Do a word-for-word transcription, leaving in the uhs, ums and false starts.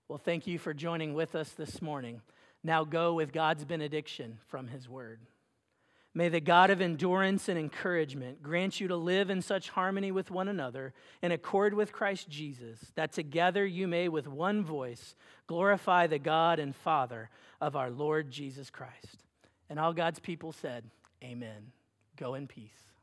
Well, thank you for joining with us this morning. Now go with God's benediction from his word. May the God of endurance and encouragement grant you to live in such harmony with one another, in accord with Christ Jesus, that together you may with one voice glorify the God and Father of our Lord Jesus Christ. And all God's people said, amen. Go in peace.